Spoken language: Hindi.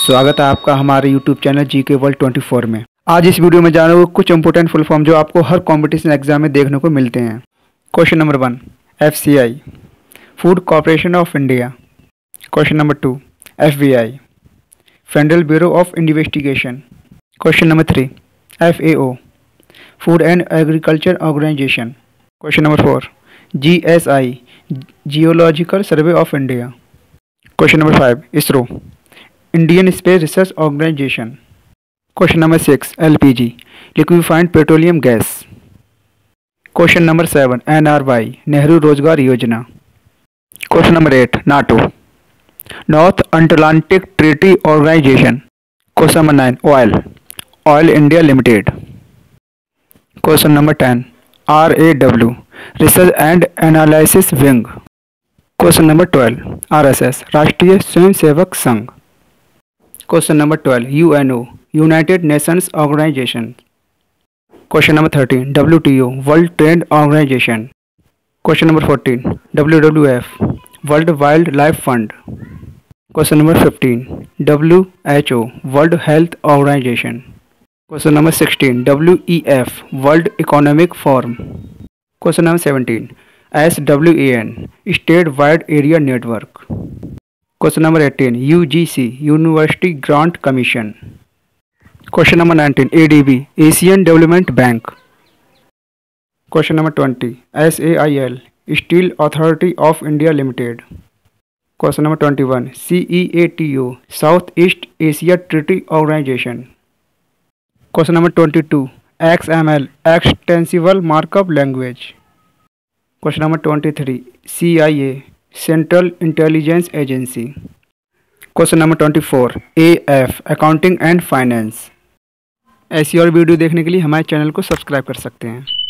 स्वागत है आपका हमारे YouTube चैनल जीके वर्ल्ड 24 में। आज इस वीडियो में जानोगे कुछ इंपोर्टेंट फुल फॉर्म जो आपको हर कंपटीशन एग्जाम में देखने को मिलते हैं। Question number 1 FCI food corporation of India. Question number 2 FBI federal bureau of investigation. Question number 3 FAO food and agriculture organisation. Question number 4 GSI geological survey of India. Question number 5 ISRO Indian space research organisation. Question number 6 LPG liquefied petroleum gas. Question number 7 NRY Nehru Rozgar Yojana. Question number 8 NATO north Atlantic treaty organisation. Question number 9 oil India limited. Question number 10 RAW research and analysis wing. Question number 12 RSS Rashtriya Swayamsevak Sangh. Question number 12 UNO united nations organisation. Question number 13 WTO world trade organisation. Question number 14 WWF world wildlife fund. Question number 15 WHO world health organisation. Question number 16 WEF world economic forum. Question number 17 SWAN state wide area network. Question number 18 UGC university grant commission. Question number 19 ADB Asian development bank. Question number 20 SAIL steel authority of India limited. Question number 21 CEATO south east Asia treaty organisation. Question number 22 XML extensible markup language. Question number 23 CIA central intelligence agency. Question number 24 AF accounting and finance. ऐसी और वीडियो देखने के लिए हमारे चैनल को सब्सक्राइब कर सकते हैं।